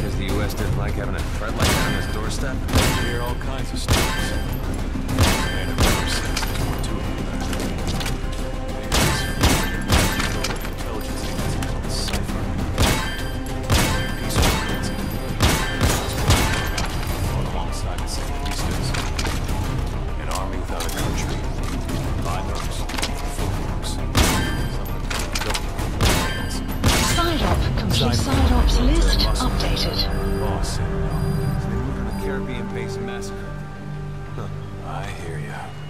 Because the U.S. didn't like having a threat like that on its doorstep? You hear all kinds of stories. And I've never said more to it than that. Maybe this intelligence agency called Cypher. Peaceful currency. Fought alongside the Sandinistas. An army without a country. Bylaws. Footworks. Side-op. Complete side-ops list updated. Boss, They moved on the Caribbean base massacre. I hear ya.